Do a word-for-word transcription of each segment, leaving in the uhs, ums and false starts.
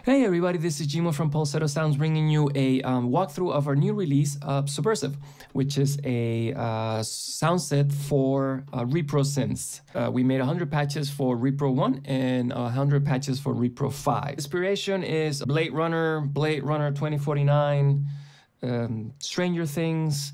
Hey everybody, this is Jimo from Falsetto Sounds bringing you a um, walkthrough of our new release, uh, Subversive, which is a uh, sound set for uh, REPRO synths. Uh, we made one hundred patches for REPRO one and one hundred patches for REPRO five. Inspiration is Blade Runner, Blade Runner twenty forty-nine, um, Stranger Things.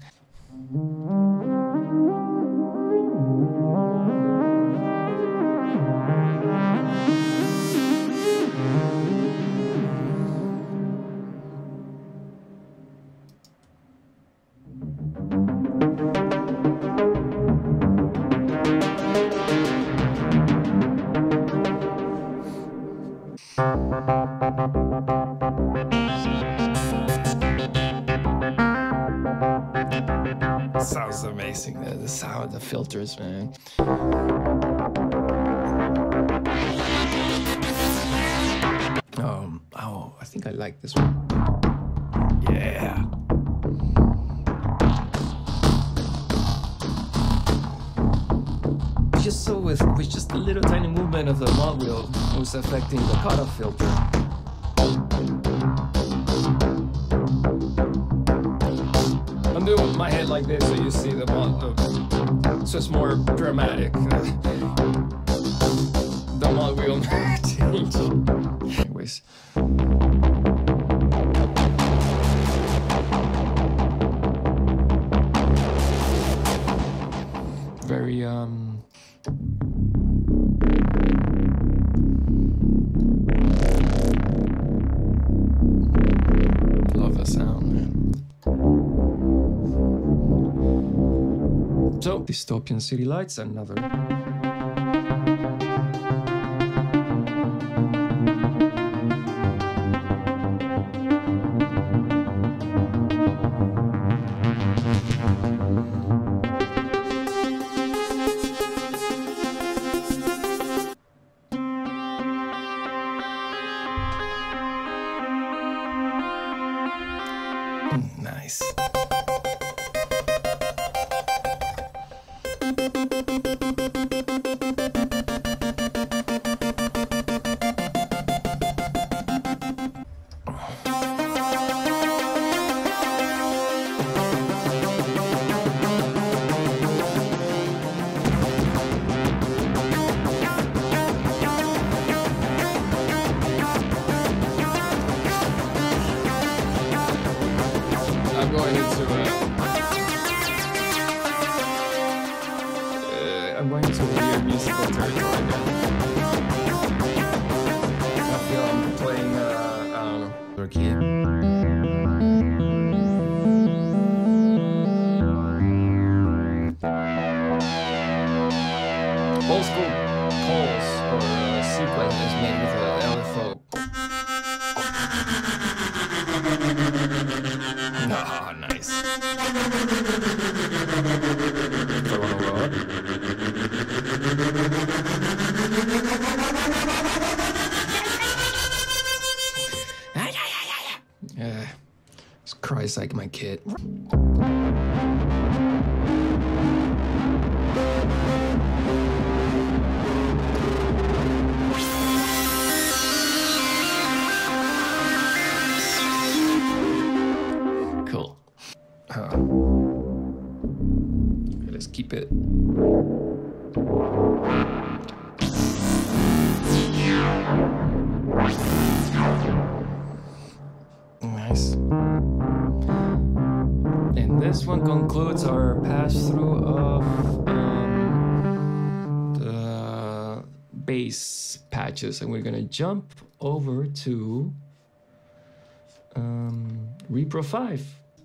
Sounds amazing, the, the sound, the filters, man. Um, oh, I think I like this one. Yeah. Just so with, with just a little tiny movement of the mod wheel was affecting the cutoff filter. I'm doing my head like this so you see the mod, uh, so it's more dramatic. The mod wheel change. Anyways. Very, um... love the sound, man. So, Dystopian City Lights, another. Nice. I'm going into uh, uh, I'm going into weird musical territory now. I feel I'm playing uh, I don't know, or key. Old school pulse or uh, sequence is made with an L F O. Ah, nice. If I want to roll it. Yeah, this cries like my kid. Cool. Uh, let's keep it. Nice. And this one concludes our pass-through of um, the bass patches, and we're gonna jump over to um, REPRO five.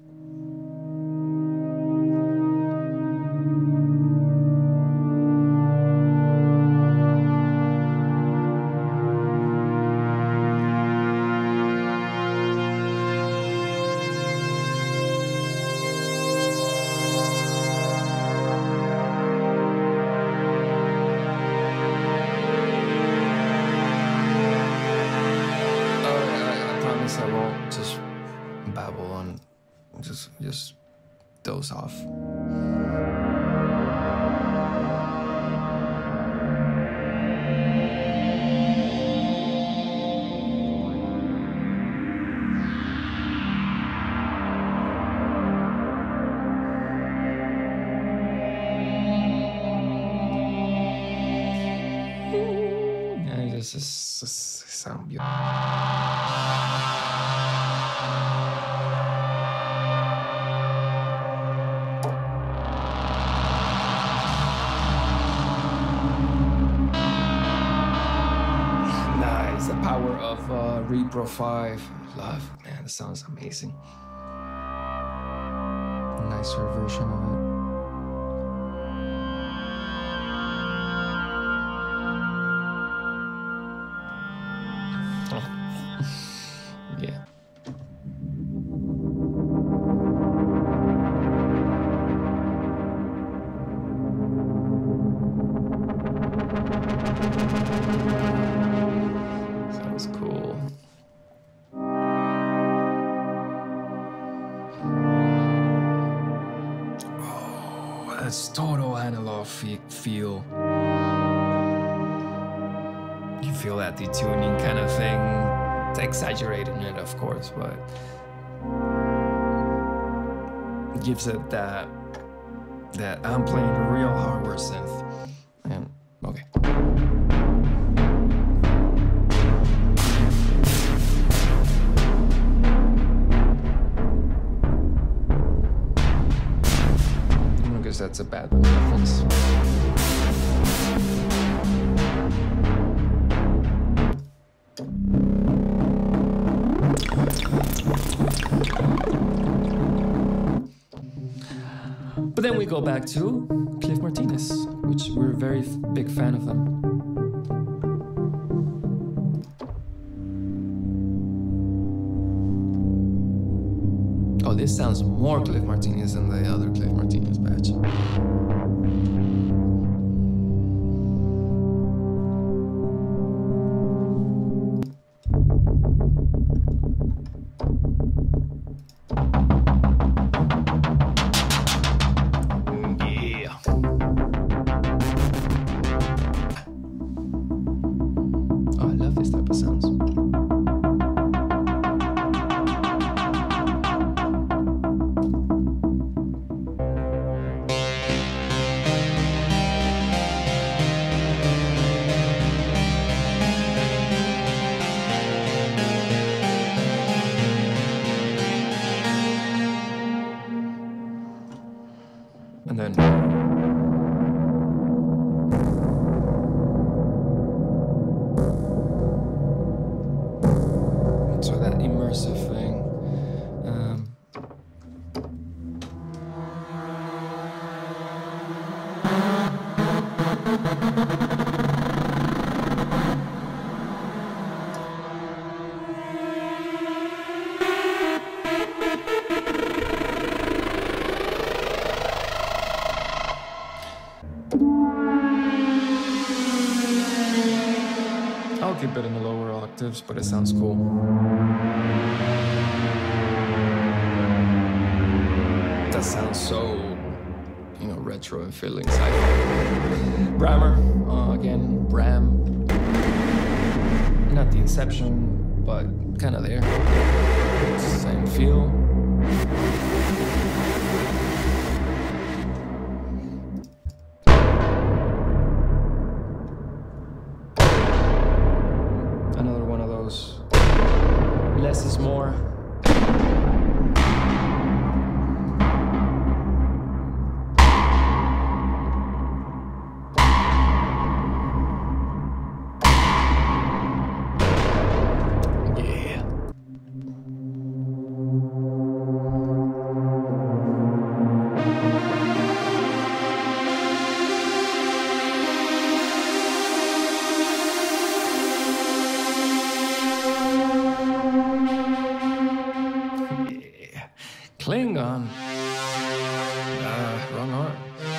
I won't just babble on, just just doze off. just sound beautiful. Nice, the power of uh, REPRO five. Love, man, the sounds amazing. Nicer version of it. Yeah. Sounds cool. Oh, that's total analog feel. You feel that detuning kind of thing. It's exaggerating it, of course, but it gives it that that I'm playing a real hardware synth. And okay. I guess that's a bad reference. But then we go back to Cliff Martinez, which we're a very big fan of them. Oh, this sounds more Cliff Martinez than the other Cliff Martinez batch. And then so that immersive thing. Um, I'll keep it in the lower octaves, but it sounds cool. That sounds so, you know, retro and feeling sci-fi. Brammer, uh, again, Bram. Not the Inception, but kind of there. Same feel. Another one of those. Less is more. Klingon. Uh, wrong art.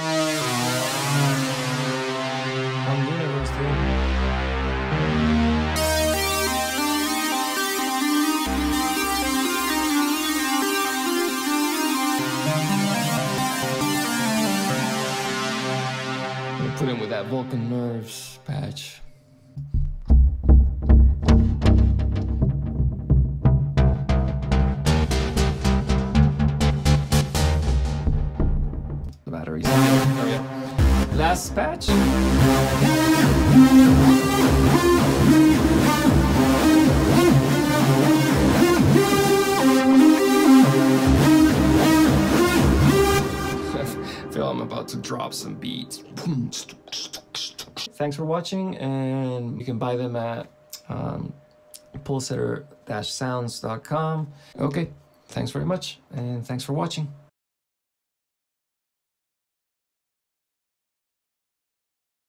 Wrong universe, dude. I'm gonna put him with that Vulcan Nerves patch. Batteries. Oh, yeah. Last patch. about to drop some beats. Thanks for watching, and you can buy them at um, pulsetter dash sounds dot com. Okay, thanks very much, and thanks for watching.